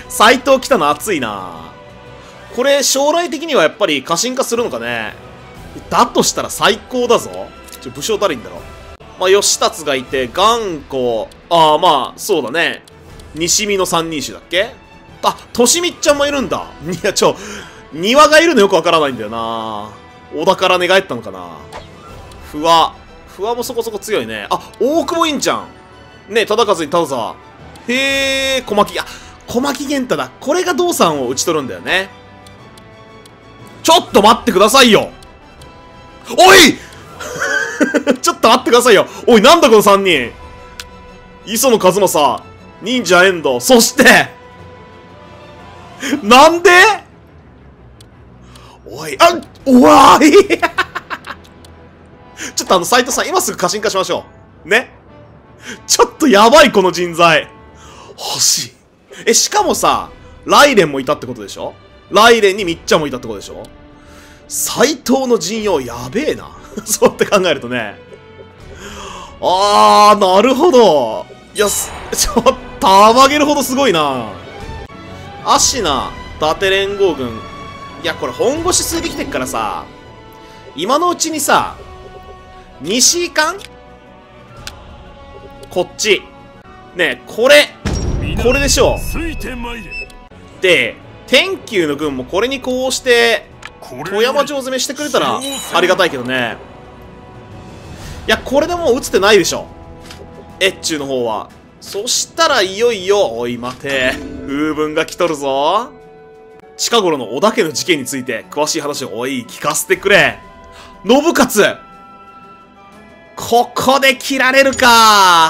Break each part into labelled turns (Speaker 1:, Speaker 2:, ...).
Speaker 1: 斎藤来たの熱いな。これ将来的にはやっぱり過信化するのかね。だとしたら最高だぞ。武将誰いんだろう。まあ、義達がいて、頑固。ああ、まあ、そうだね。西見の三人衆だっけ。あ、としみっちゃんもいるんだ。いや、庭がいるのよくわからないんだよな。小田から寝返ったのかな。不破もそこそこ強いね。あ、大久保いんじゃん。ね、忠和に忠沢。へえ、小牧。あ、小牧源太だ。これが道さんを打ち取るんだよね。ちょっと待ってくださいよ。おいちょっと待ってくださいよ。おい、なんだこの3人。磯野和正、忍者遠藤、そして、なんでおい、おわーいちょっと斎藤さん、今すぐ過信化しましょう。ね。ちょっとやばい、この人材。欲しい。しかもさ、ライレンもいたってことでしょ。ライレンにみっちゃんもいたってことでしょ。斎藤の陣容やべえな。そうって考えるとね。なるほど。いや、ちょっと、たまげるほどすごいな。アシナ、伊達連合軍。いや、これ本腰据えてきてっからさ、今のうちにさ、西かんこっち。ねえ、これでしょ。で、天球の軍もこれにこうして、富山城攻めしてくれたらありがたいけどね。いや、これでもう打つてないでしょ。越中の方は。そしたらいよいよ、おい待て。風文が来とるぞ。近頃の織田家の事件について詳しい話をおい、聞かせてくれ。信勝ここで切られるか。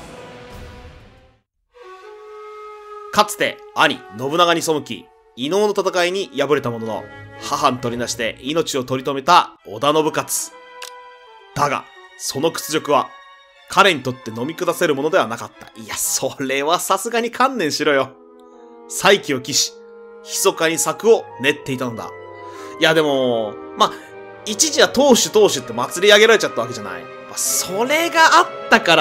Speaker 1: かつて兄、信長に背き、伊能の戦いに敗れたものの、母に取りなして命を取り留めた織田信勝。だが、その屈辱は、彼にとって飲み下せるものではなかった。いや、それはさすがに観念しろよ。再起を期し、密かに策を練っていたのだ。いや、でも、一時は当主って祭り上げられちゃったわけじゃない。それがあったから、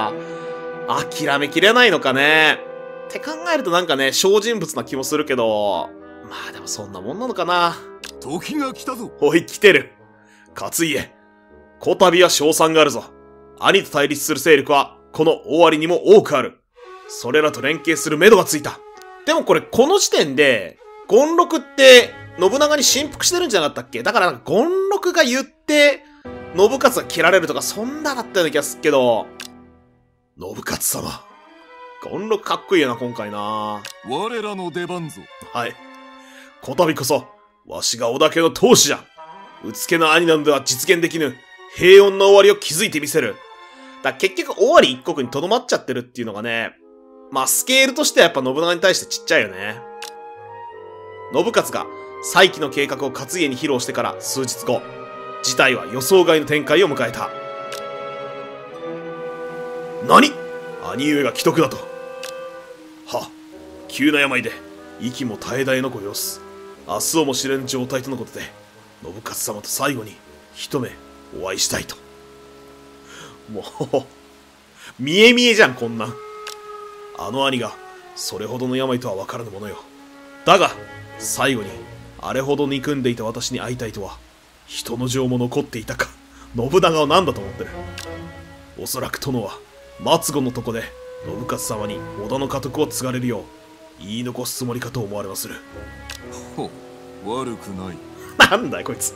Speaker 1: 諦めきれないのかね。って考えるとなんかね、小人物な気もするけど、でもそんなもんなのかな。
Speaker 2: 時が来たぞ。
Speaker 1: おい、来てる。勝家。こたびは勝算があるぞ。兄と対立する勢力は、この尾張にも多くある。それらと連携する目処がついた。でもこれ、この時点で、権六って、信長に振幅してるんじゃなかったっけ。だからなんか、権六が言って、信勝が切られるとか、そんなだったような気がするけど、信勝様。権六かっこいいよな、今回な。
Speaker 2: 我らの出番ぞ。
Speaker 1: はい。こたびこそ、わしが織田家の当主じゃ。うつけの兄なのでは実現できぬ、平穏な終わりを築いてみせる。結局、尾張一国に留まっちゃってるっていうのがね、スケールとしてはやっぱ信長に対してちっちゃいよね。信勝が、再起の計画を勝家に披露してから数日後、事態は予想外の展開を迎えた。何？兄上が既得だと。急な病で、息も絶え絶えのご様子。明日をも知れぬ状態とのことで、信勝様と最後に、一目、お会いしたいと。もう、見え見えじゃん、こんなん。あの兄が、それほどの病とは分からぬものよ。だが、最後に、あれほど憎んでいた私に会いたいとは、人の情も残っていたか。信長を何だと思ってる。おそらく殿は、末後のとこで、信勝様に織田の家督を継がれるよう、言い残すつもりかと思われまする。
Speaker 2: 悪くない。
Speaker 1: なんだいこいつ。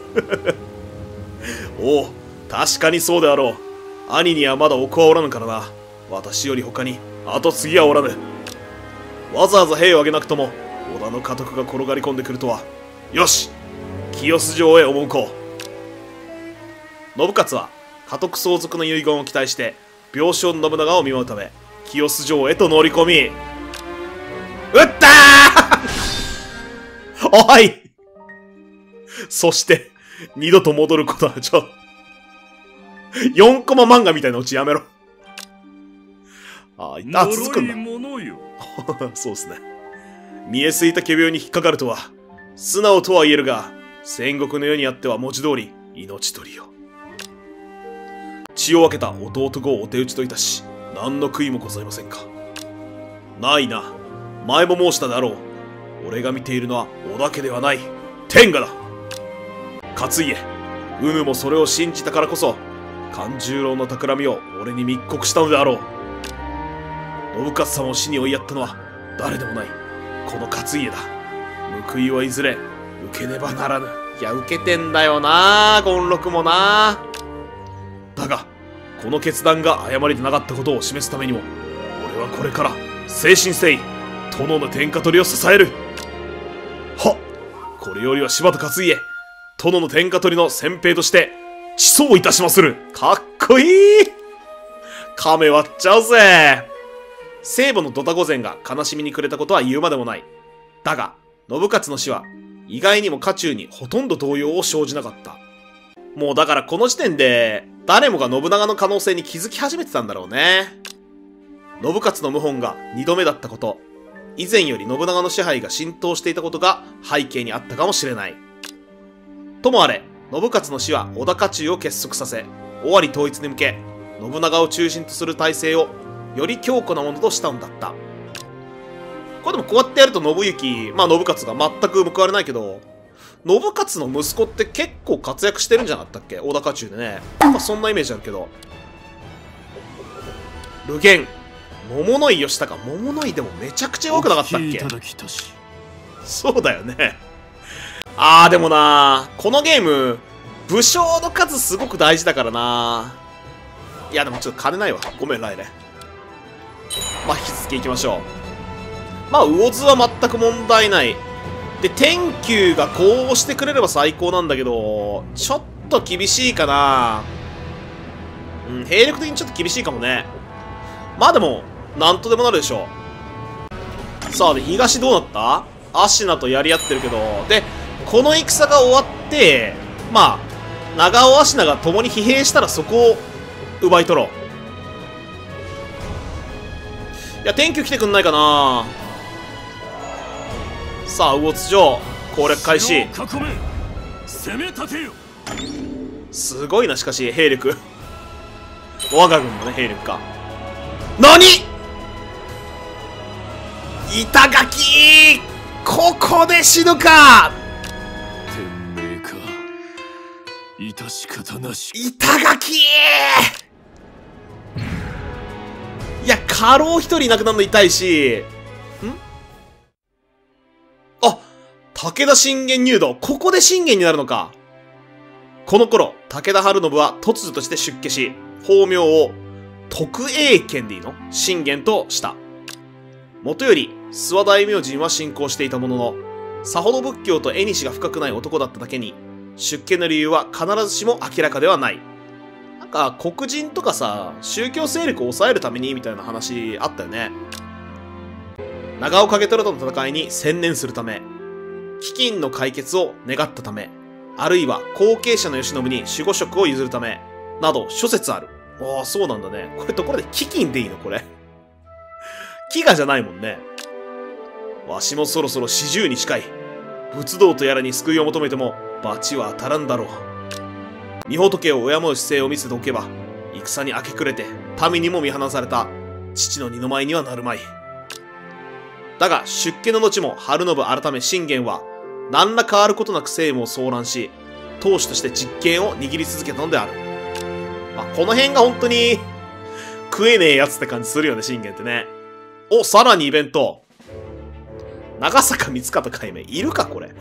Speaker 1: おお、確かにそうであろう。兄にはまだお子はおらぬからな。私より他に後継ぎはおらぬ。わざわざ兵を挙げなくとも織田の家督が転がり込んでくるとは。よし、清洲城へ赴こう。信勝は家督相続の遺言を期待して病床の信長を見舞うため清洲城へと乗り込み、撃ったーおいそして二度と戻ることは4コマ漫画みたいなオチやめろ。続くんだ。そうですね。見えすいた仮病に引っかかるとは、素直とは言えるが、戦国の世にあっては文字通り、命取りよ。血を分けた弟子をお手討ちといたし、何の悔いもございませんか。ないな。 前も申したであろう。俺が見ているのは織田家ではない、天下だ。勝家、うぬもそれを信じたからこそ、勘十郎の企みを俺に密告したのであろう。信勝様を死に追いやったのは誰でもない、この勝家だ。報いはいずれ受けねばならぬ。いや、受けてんだよな、権六もな。だが、この決断が誤りでなかったことを示すためにも、俺はこれから誠心誠意、殿の天下取りを支える。はっ、これよりは柴田勝家、殿の天下取りの先兵として、地走いたしまする。かっこいい。亀割っちゃうぜ。聖母のドタ御前が悲しみに暮れたことは言うまでもない。だが、信勝の死は、意外にも家中にほとんど動揺を生じなかった。もうだからこの時点で、誰もが信長の可能性に気づき始めてたんだろうね。信勝の謀反が2度目だったこと、以前より信長の支配が浸透していたことが背景にあったかもしれない。ともあれ、信勝の死は織田家中を結束させ、尾張統一に向け、信長を中心とする体制をより強固なものとしたんだった。これでもこうやってやると信行、まあ信勝が全く報われないけど、信勝の息子って結構活躍してるんじゃなかったっけ、織田家中でね。まあそんなイメージあるけど。流言、桃の井義高、桃の井でもめちゃくちゃ多くなかったっけ。そうだよね。あーでもなー、このゲーム、武将の数すごく大事だからなー。いやでもちょっと金ないわ。ごめん、ライレ。まあ引き続き行きましょう。まあ魚津は全く問題ない。で、天球がこうしてくれれば最高なんだけど、ちょっと厳しいかな。うん、兵力的にちょっと厳しいかもね。まあでも、なんとでもなるでしょう。さあ、で、東どうなった？芦名とやり合ってるけど、で、この戦が終わって、まあ、長尾芦名が共に疲弊したらそこを奪い取ろう。いや、天球来てくんないかな。さあ、魚津城攻略開始。すごいな、しかし兵力我が軍のね、兵力か。何、板垣、ここで死ぬか。
Speaker 2: 天命か、致し方なし。
Speaker 1: 板垣、いや、家老一人いなくなるの痛いし、あ、武田信玄入道。ここで信玄になるのか。この頃、武田晴信は突如として出家し、法名を徳永賢でいいの？信玄とした。もとより、諏訪大明神は信仰していたものの、さほど仏教と縁が深くない男だっただけに、出家の理由は必ずしも明らかではない。なんか、黒人とかさ、宗教勢力を抑えるためにみたいな話あったよね。長尾景虎との戦いに専念するため、飢饉の解決を願ったため、あるいは後継者の慶喜に守護職を譲るため、など諸説ある。ああ、そうなんだね。これところで飢饉でいいのこれ。飢餓じゃないもんね。わしもそろそろ40に近い。仏道とやらに救いを求めても、罰は当たらんだろう。御仏を敬う姿勢を見せておけば、戦に明け暮れて、民にも見放された、父の二の舞にはなるまい。だが、出家の後も晴信改め信玄は、何ら変わることなく政務を総覧し、当主として実権を握り続けたのである。まあ、この辺が本当に、食えねえやつって感じするよね、信玄ってね。お、さらにイベント。長坂光方改名、いるか、これ。い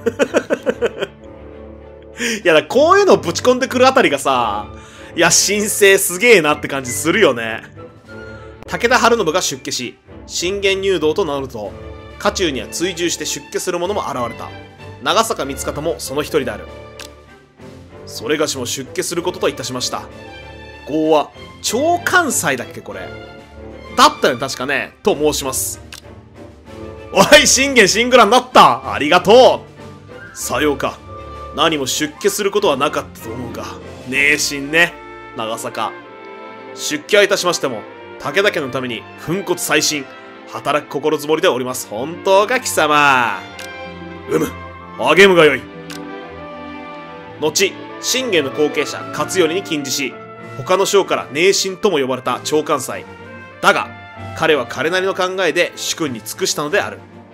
Speaker 1: や、だこういうのをぶち込んでくるあたりがさ、いや、神聖すげえなって感じするよね。武田晴信が出家し、信玄入道と名乗ると、家中には追従して出家する者も現れた。長坂光方もその一人である。それがしも出家することといたしました。号は、長関西だっけこれ。だったよね、確かね。と申します。おい、信玄シングラになった。ありがとう。さようか。何も出家することはなかったと思うが。熱心ね、長坂。出家はいたしましても、武田家のために粉骨細心、働く心づもりでおります。本当か、貴様。励むがよい。後、信玄の後継者、勝頼に禁じし、他の将から熱心とも呼ばれた長関西。だが、彼は彼なりの考えで主君に尽くしたのである。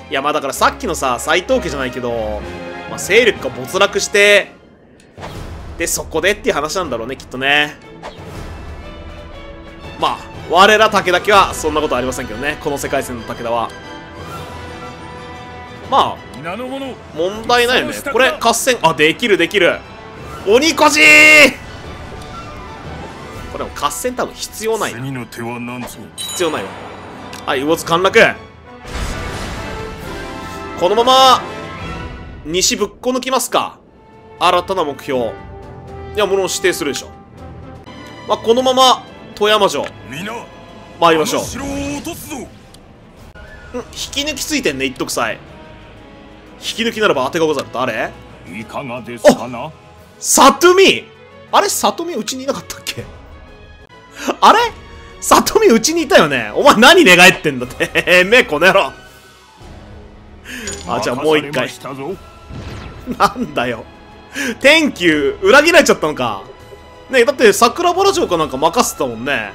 Speaker 1: いや、まあだからさっきのさ、斎藤家じゃないけど、まあ勢力が没落して、で、そこでっていう話なんだろうね、きっとね。まあ、我ら武田家はそんなことありませんけどね、この世界線の武田は。まあ、問題ないよね。これ、合戦、あ、できるできる。鬼こじーこれも合戦多分必要ないな。必要ないわ。はい、魚津陥落。このまま、西ぶっこ抜きますか。新たな目標。いや、ものを指定するでしょ。まあ、このまま、富山城、参りましょう。引き抜きついてんね、一徳祭。引き抜きならば当てがござる。誰？
Speaker 2: いかがですかな？
Speaker 1: 里見！あれ里見うちにいなかったっけ？あれ里見うちにいたよね。お前何寝返ってんだって。この野郎。あ、じゃあもう一回。なんだよ。天球、裏切られちゃったのか。ねえ、だって桜原城かなんか任せたもんね。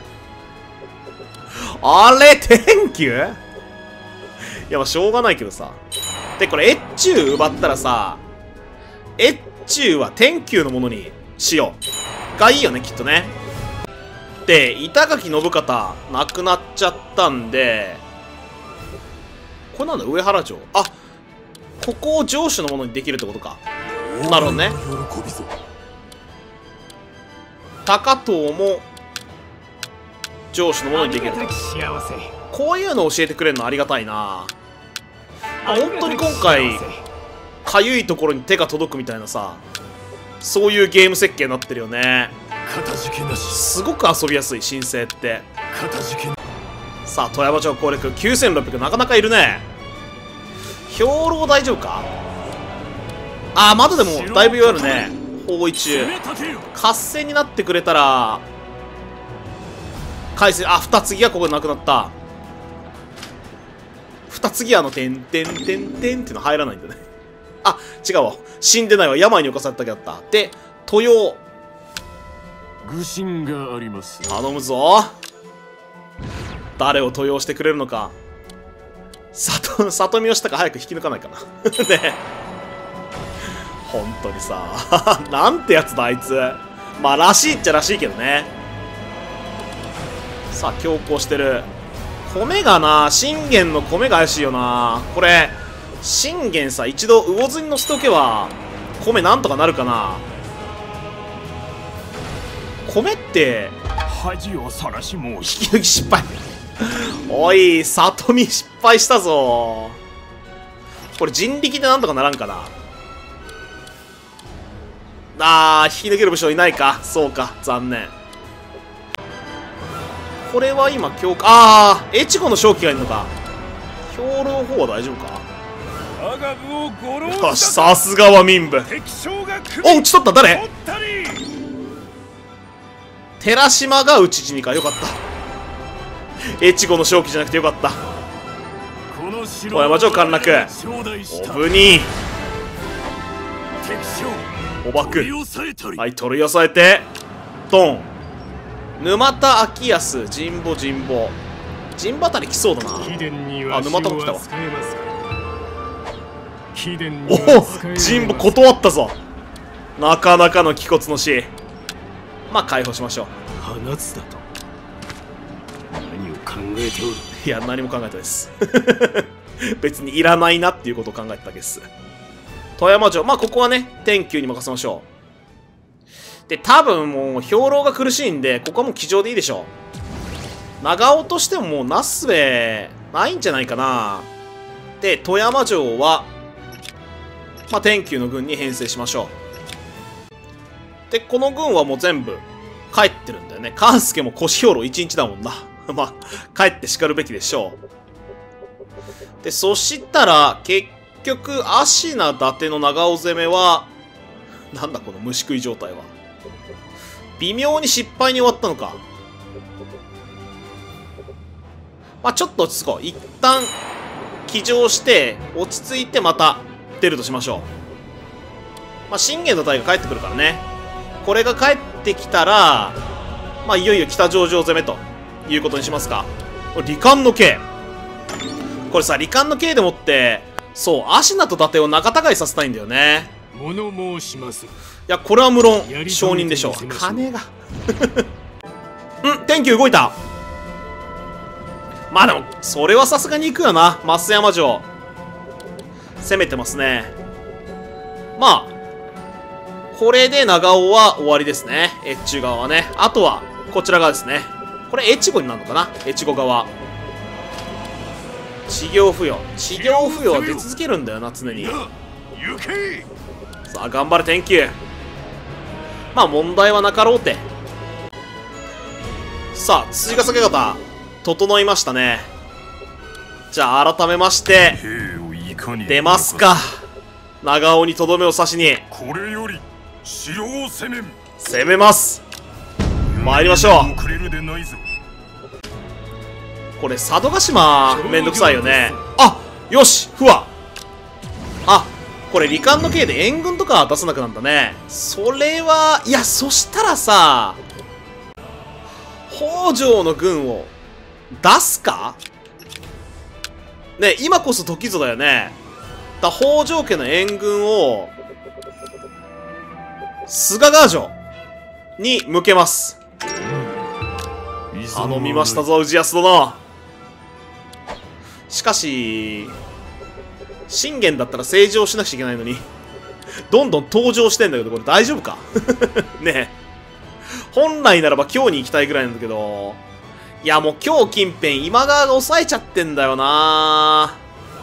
Speaker 1: あれ天球？いや、まあしょうがないけどさ。で、これ越中奪ったらさ、越中は天球のものにしよう。がいいよね、きっとね。で、板垣信方、亡くなっちゃったんで、これなんだ、上原城。あ、ここを城主のものにできるってことか。なるほどね。高藤も城主のものにできる。こういうのを教えてくれるのありがたいな。本当に今回かゆいところに手が届くみたいなさ、そういうゲーム設計になってるよね。すごく遊びやすい、新生って。さあ、富山城攻略9600、なかなかいるね。兵糧大丈夫か。あー、まだでもだいぶ弱るね。包囲中合戦になってくれたら回戦、あ、二継ぎがここでなくなった。二継ぎてんてんてんてんっていうの入らないんだね。あ、違うわ、死んでないわ、病に侵されただけだった。で、豊洋
Speaker 2: 愚心があります。
Speaker 1: 頼むぞ。誰を豊洋してくれるのか。里見義高早く引き抜かないかな。ね、本当にさ、なんてやつだあいつ。まあらしいっちゃらしいけどね。さあ強行してる。米がな、信玄の米が怪しいよな。これ信玄さ、一度魚津に乗せておけば米なんとかなるかな。米って
Speaker 2: 恥をさらしもう
Speaker 1: 引き抜き失敗。おい、里見失敗したぞ。これ人力でなんとかならんかな。あー、引き抜ける武将いないか。そうか、残念。これは今強化、あー、越後の正気がいるのか。兵糧の方は大丈夫か。よし、さすがは民部。お、討ち取った。誰？寺島が討ち死にか。よかった。越後の正気じゃなくてよかった。富山城陥落。おぶにおばく。はい、取り押さえてドン。沼田昭康、神保あたり来そうだな。あ、沼田も来たわ。おお、神保断ったぞ。なかなかの気骨の死。まあ解放しましょう。
Speaker 2: 放つだと何を考えておる。
Speaker 1: いや、何も考えてないです。別にいらないなっていうことを考えてただけです。富山城、まあここはね天球に任せましょう。で、多分もう兵糧が苦しいんで、ここはもう騎乗でいいでしょう。長尾としてももうなすすべないんじゃないかな。で、富山城はまあ天球の軍に編成しましょう。で、この軍はもう全部帰ってるんだよね。勘助も腰兵糧1日だもんな。まあ帰って叱るべきでしょう。で、そしたら結局芦名伊達の長尾攻めはなんだこの虫食い状態は。微妙に失敗に終わったのか。まあちょっと落ち着こう。一旦騎乗して落ち着いてまた出るとしましょう。まあ信玄の隊が帰ってくるからね。これが帰ってきたらまあいよいよ北条城攻めということにしますか。離艦の刑。 これさ、罹患の刑でもって、そう、アシナと伊達を仲違いさせたいんだよね。
Speaker 2: 物申します。
Speaker 1: いや、これは無論、承認でしょう。金が。天気動いた。まあでも、それはさすがに行くよな。増山城。攻めてますね。まあ、これで長尾は終わりですね。越中側はね。あとは、こちら側ですね。これ、越後になるのかな、越後側。治療不要。治療不要は出続けるんだよな、常に。さあ、頑張れ、天球。まあ、問題はなかろうて。さあ、追加下げ方、整いましたね。じゃあ、改めまして、出ますか。長尾にとどめを刺しに。
Speaker 2: これより城を攻
Speaker 1: めます。参りましょう。これ佐渡島めんどくさいよね。あ、よし、不和。あ、これ罹患の刑で援軍とか出さなくなったね。それは、いや、そしたらさ、北条の軍を出すかね、今こそ時ぞだよね。北条家の援軍を菅川城に向けます。頼みましたぞ、氏康殿。しかし信玄だったら政治をしなくちゃいけないのにどんどん登場してんだけど、これ大丈夫かねえ、本来ならば今日に行きたいぐらいなんだけど、いやもう今日近辺今川が抑えちゃってんだよな。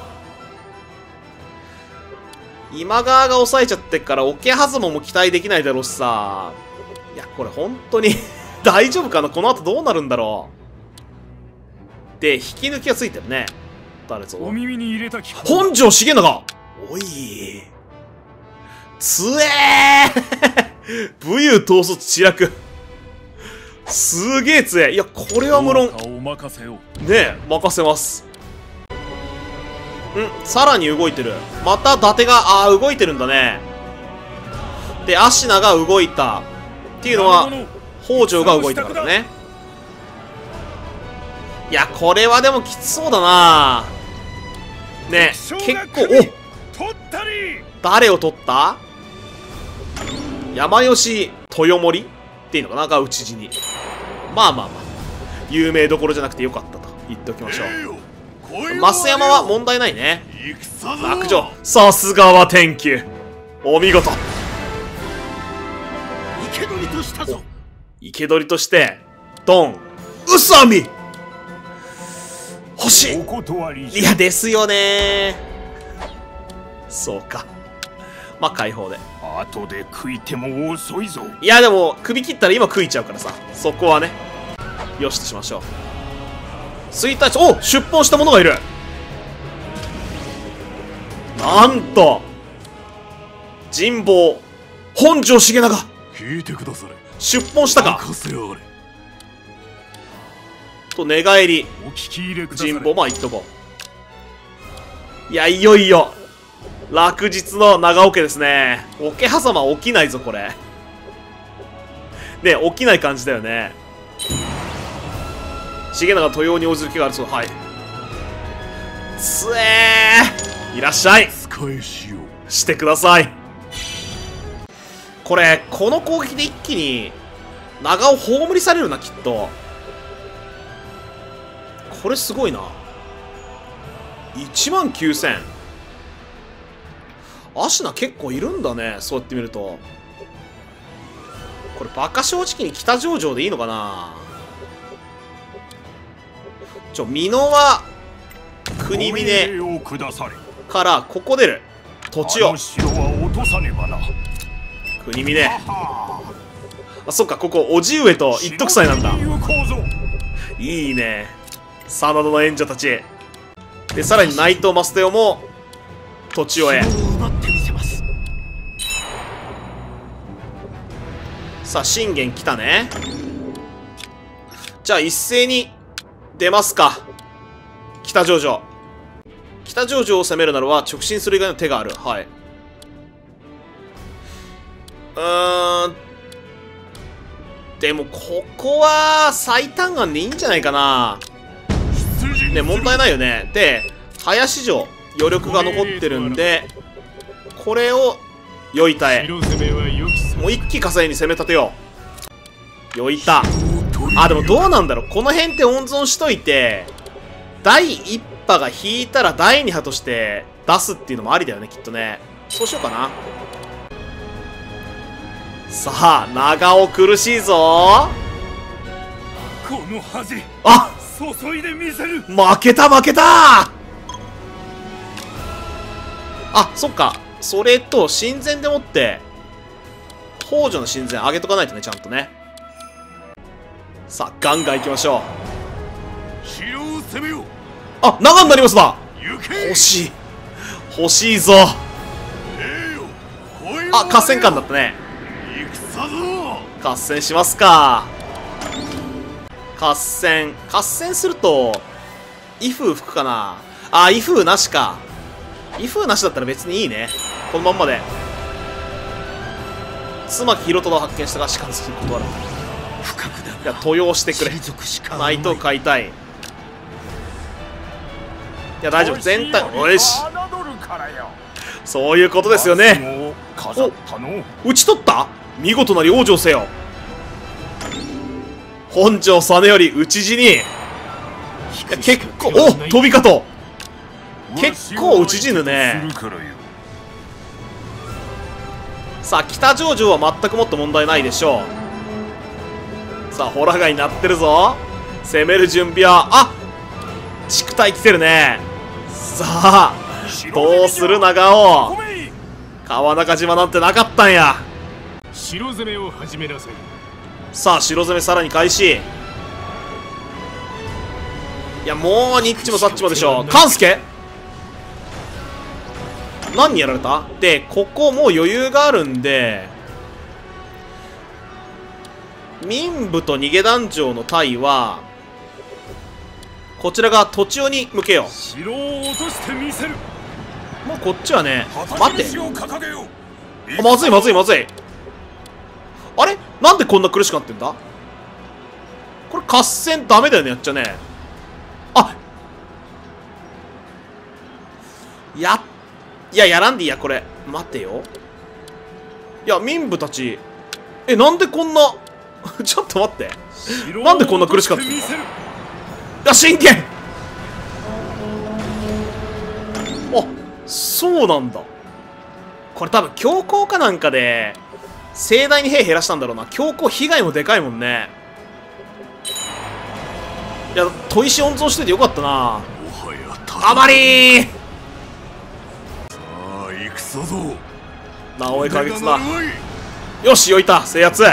Speaker 1: 今川が抑えちゃってっから桶狭間も期待できないだろうしさ。いやこれ本当に大丈夫かな、この後どうなるんだろう。で引き抜きがついてるね。誰ぞ、
Speaker 2: お耳に入れた
Speaker 1: 本庄重長。おいつえー武勇統率知略すげえ強え。いやこれは無論ねえ任せます。さらに動いてる。また伊達が動いてるんだね。でアシナが動いたっていうのは北条が動いたからね。いやこれはでもきつそうだな。ね結構、誰を取った？山吉豊森っていうのかなが討ち死に。まあまあまあ有名どころじゃなくてよかったと言っておきましょう。増山は問題ないね。落城、さすがは天球、お見事。生け捕りとしたぞ。生け捕りとしてドン宇佐美欲しい。いやですよね。そうか、まあ解放で
Speaker 2: 後で食いても遅いぞ。
Speaker 1: いやでも首切ったら今食いちゃうからさ、そこはねよしとしましょう。衰退地、お出奔した者がいる。なんと神保本庄重長
Speaker 2: 聞いてくだされ。
Speaker 1: 出奔したかと寝返り。神保まあ言っとこう。いやいよいよ落日の長尾家ですね。桶狭間起きないぞこれね、起きない感じだよね。重長豊用に応じる気があるそう。はいつえーいらっしゃいしてください。これこの攻撃で一気に長尾葬りされるなきっと。これすごいな。19000。アシナ結構いるんだね、そうやって見ると。これバカ正直に北条城でいいのかな。美濃は国峰からここ出る土地を国峰。あそっか、ここ叔父上と一徳祭なんだ。いいね真田の援助たちで、さらに内藤益手も土地をへ。さあ信玄来たね。じゃあ一斉に出ますか。北条城。北条城を攻めるならば直進する以外の手がある。はい。でもここは最短案でいいんじゃないかな。ね、問題ないよね。で林城余力が残ってるんで、これをよいたへ、もう一気火星に攻め立てよう。よいた。あ、でもどうなんだろう、この辺って温存しといて、第1波が引いたら第2波として出すっていうのもありだよね、きっとね。そうしようかな。さあ、長尾苦しいぞ。
Speaker 2: この恥、
Speaker 1: あ、
Speaker 2: 注いでみせる。
Speaker 1: 負けた負けた。あ、そっか。それと神前でもって北条の神前上げとかないとね、ちゃんとね。さあ、ガンガンいきましょう。
Speaker 2: 城を攻めよう。
Speaker 1: あ、長になりますだ。
Speaker 2: 行け。
Speaker 1: 欲しい欲しいぞ。あ、合戦艦だったね。合戦しますか。合戦すると威風吹くかな。あ、威風なしか。威風なしだったら別にいいね、このまんまで。妻木広忠を発見したが士官する断る。いや、登用してくれ。内藤買いたい。いや、大丈夫、全体、おいし、そういうことですよね。お、討ち取った。見事なり往生せよ。本城実頼討ち死に。いや、結構、お、飛び方結構討ち死ぬね。さあ、北条城は全くもって問題ないでしょう。さあ、ホラガイになってるぞ。攻める準備は、あ、築隊来てるね。さあ、どうする長尾。川中島なんてなかったんや。
Speaker 2: 城攻めを始めなさい。
Speaker 1: さあ、城攻めさらに開始。いや、もうニッチもサッチもでしょ。勘助何にやられた。で、ここもう余裕があるんで、民部と逃げ団長の隊はこちらが土地をに向けよう。
Speaker 2: 城を落としてみせる。
Speaker 1: もうこっちはね、待って、あ、まずいまずいまずい。あれ、なんでこんな苦しくなってんだ。これ合戦ダメだよね、やっちゃね。あ、いや、やらんでいいや、これ。待てよ。いや、民部たち、なんでこんなちょっと待って、なんでこんな苦しかったんだ。いや、信玄、あ、そうなんだ。これ多分強行かなんかで盛大に兵減らしたんだろうな。強行被害もでかいもんね。いや、砥石温存しててよかったな。あまりー。
Speaker 2: さあ、行くぞ。
Speaker 1: 直江景綱、よし、よいた制圧。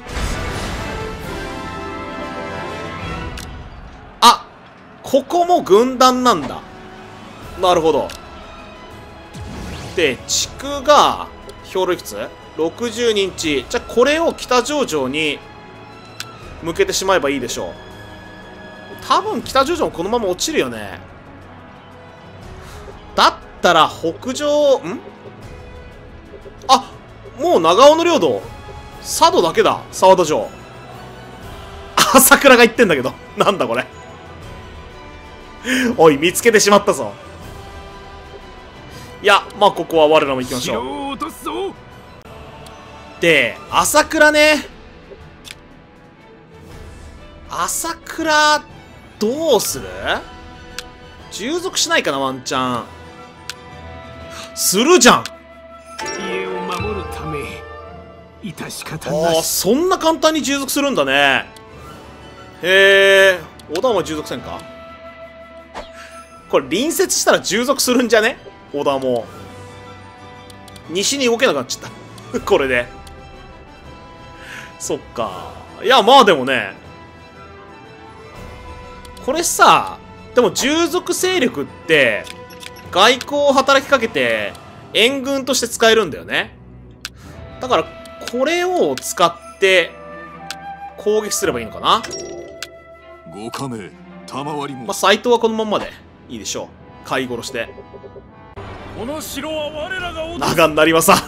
Speaker 1: あ、ここも軍団なんだ。なるほど。で、地区が兵糧いくつ ?60 人地。じゃあこれを北条城に向けてしまえばいいでしょう。多分北条城もこのまま落ちるよね。だったら北上、あ、もう長尾の領土佐渡だけだ。沢田城、朝倉が言ってんだけどなんだこれおい、見つけてしまったぞ。いや、まあここは我らも行きましょう。で、朝倉ね。朝倉どうする。従属しないかな、ワンチャン。するじゃん。
Speaker 2: 家を守るため致し方なし。
Speaker 1: ああ、そんな簡単に従属するんだね。へえ、織田も従属せんか。これ隣接したら従属するんじゃね。織田も西に動けなくなっちゃったこれで。そっか。いや、まあでもね、これさ、でも従属勢力って外交を働きかけて援軍として使えるんだよね。だからこれを使って攻撃すればいいのかな。
Speaker 2: ご加盟賜りも。
Speaker 1: まあ斎藤はこのまんまでいいでしょう。買い殺して。
Speaker 2: この城は我らが
Speaker 1: 長になりまさ。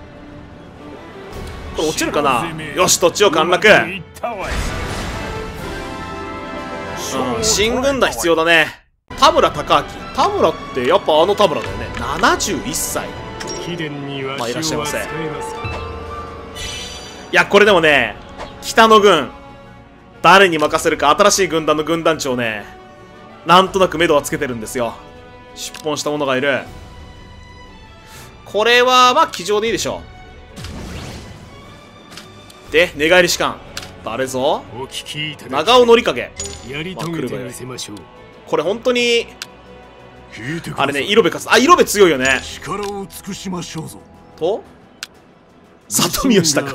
Speaker 1: これ落ちるかな。よし、土地を陥落。新軍団必要だね。 田村孝明。田村ってやっぱあの田村だよね。71歳。まあいらっしゃいませ。いや、これでもね、北の軍、誰に任せるか、新しい軍団の軍団長ね、なんとなく目処はつけてるんですよ。出奔した者がいる。これは、まあ、騎乗でいいでしょう。で、寝返り士官。誰ぞ長尾則影。まあ、来るがよい。これ本当に、あれね、色部勝つ。あ、色部強いよね。
Speaker 2: 力を尽くしましょうぞ。
Speaker 1: と里見をしたか。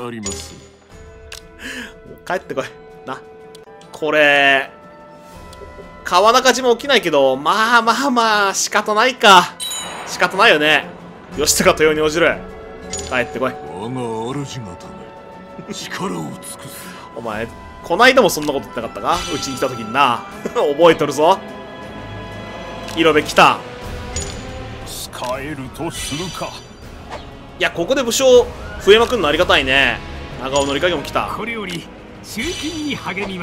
Speaker 1: 帰ってこい。な。これ、川中島起きないけど、まあまあまあ、仕方ないか。仕方ないよね。義高とように応じる。帰ってこい。
Speaker 2: 我が主がため、力を尽くす。
Speaker 1: お前、こないだもそんなこと言ってなかったか、うちに来た時にな。覚えとるぞ。色部来た。
Speaker 2: 使えるとするか。
Speaker 1: いや、ここで武将増えまくんのありがたいね。長尾則影も来た。
Speaker 3: これより中勤に励みます。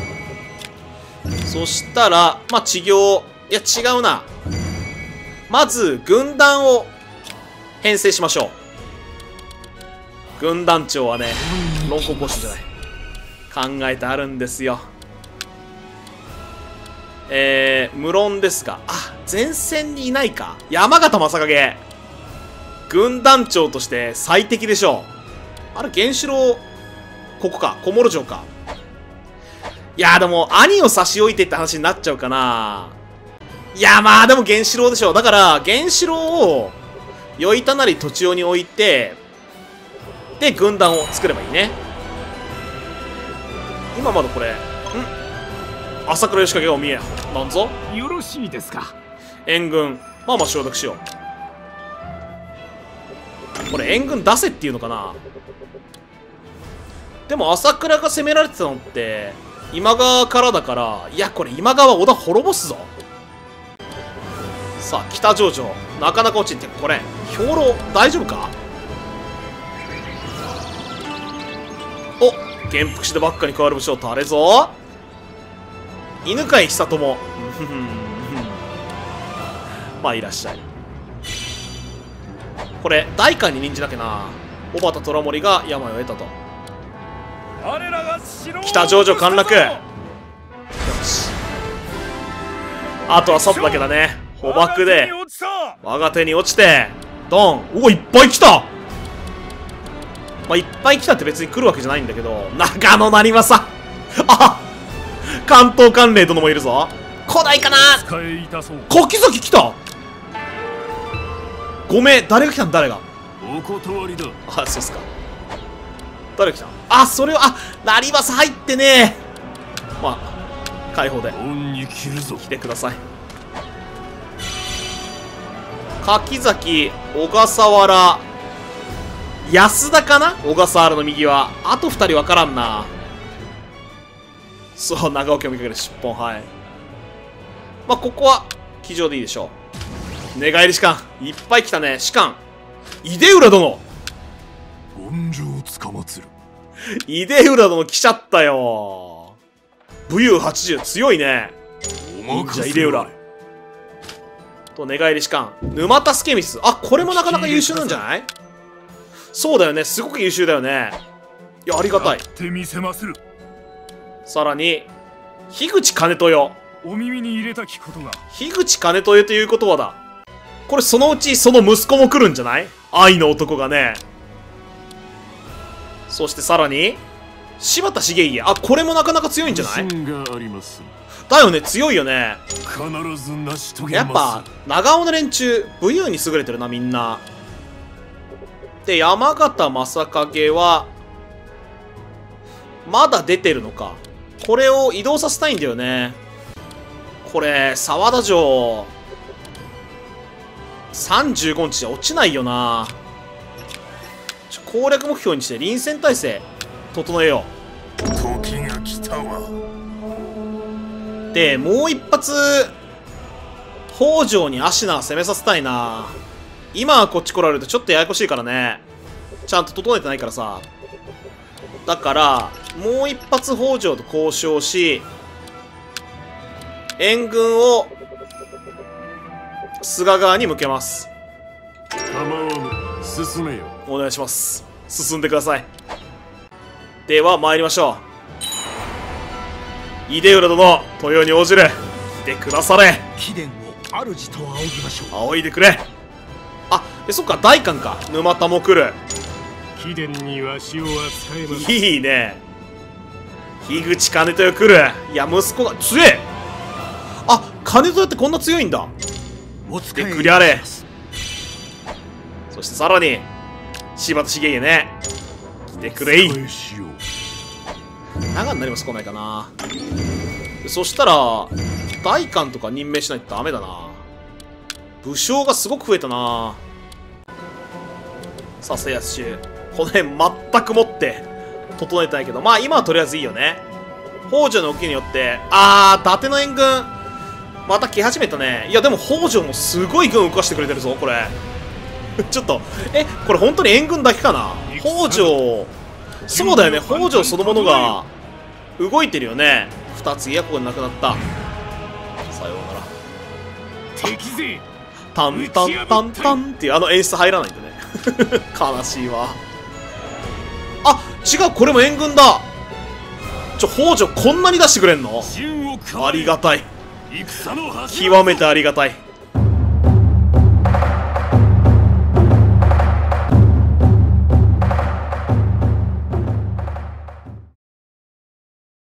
Speaker 1: そしたら、まあ、治療。いや、違うな。まず、軍団を編成しましょう。軍団長はね、論考講習じゃない。考えてあるんですよ。無論ですが、あ、前線にいないか。山形正景。軍団長として最適でしょう。あれ、原子炉、ここか。小諸城か。いやでも、兄を差し置いてって話になっちゃうかな。いやまあ、でも原子炉でしょ。だから、原子炉を、よいたなり土地用に置いて、で、軍団を作ればいいね。今まだこれ、朝倉義景がお見え。なんぞ
Speaker 3: よろしいですか。
Speaker 1: 援軍。まあまあ承諾しよう。これ援軍出せっていうのかな。でも朝倉が攻められてたのって今川からだから、いやこれ今川織田滅ぼすぞ。さあ北条城なかなか落ちんて、これ兵糧大丈夫か。お、元服してばっかに変わる武将誰ぞ。犬飼久友。まあいらっしゃい。これ代官に任じなきゃな。小畑虎守が病を得たと。北条城陥落。よし、あとは去っただけだね。捕獲で我が手に落ちてドン。おお、いっぱい来た。まあいっぱい来たって別に来るわけじゃないんだけど、長野成政。あ、関東関連殿もいるぞ。来ないかな。小木崎来た。ごめん、誰が来たん。誰が。
Speaker 2: お断りだ。
Speaker 1: あ、そうっすか。誰が来た。あ、それを、あ、成政入ってね。まあ解放で来てください。柿崎、小笠原、安田かな。小笠原の右はあと2人分からんな。そう、長岡を見かける尻尾。はい。まあここは騎乗でいいでしょう。寝返り士官いっぱい来たね。士官出浦殿。
Speaker 2: 本城をつかまつる。
Speaker 1: 出浦殿来ちゃったよ。武勇80強いね。じゃあ出浦と寝返り士官沼田助光。あ、これもなかなか優秀なんじゃない。そうだよね、すごく優秀だよね。いや、ありがたい。さらに樋口金豊。
Speaker 3: お耳に入れたきことが。
Speaker 1: 樋口金豊という言葉だ。これそのうちその息子も来るんじゃない。愛の男がね。そしてさらに柴田茂家。あ、これもなかなか強いんじゃない。だよね、強いよね。やっぱ長尾の連中武勇に優れてるな、みんな。で山形正景はまだ出てるのか。これを移動させたいんだよね。これ沢田城35日じゃ落ちないよな。攻略目標にして臨戦態勢整えよう。
Speaker 2: 時が来たわ。
Speaker 1: でもう一発北条に芦名攻めさせたいな。今はこっち来られるとちょっとややこしいからね。ちゃんと整えてないからさ。だからもう一発北条と交渉し、援軍を菅川に向けます。
Speaker 2: 構わぬ、進めよ。
Speaker 1: お願いします。進んでください。では参りましょう。秀浦殿、豊に応じる。来てくだされ。
Speaker 4: 貴殿を主と仰ぎましょう。
Speaker 1: 仰いでくれ。あ、そっか、代官か。沼田も来る。
Speaker 3: 貴殿にわしを扱えます。
Speaker 1: いいね。樋口金豊来る。いや、息子が強え。あ、金豊ってこんな強いんだ。
Speaker 4: お使い
Speaker 1: 来てくりゃれ。そしてさらに柴田茂家ね。来てくれい。
Speaker 2: 返しよう。
Speaker 1: 長になります来ないかな。そしたら代官とか任命しないとダメだな。武将がすごく増えたな。さあ制圧中。この辺全くもって整えたいけど、まあ今はとりあえずいいよね。北条の動きによって、伊達の援軍また来始めたね。いやでも北条もすごい軍を動かしてくれてるぞこれ。ちょっとこれ本当に援軍だけかな。北条、そうだよね、北条そのものが動いてるよね。2ついやここでなくなった。さようなら。
Speaker 3: 敵勢
Speaker 1: タンタンタンタンっていうあの演出入らないんでね。悲しいわ。あ、違う、これも援軍だ。北条こんなに出してくれんの？ありがたい。極めてありがたい。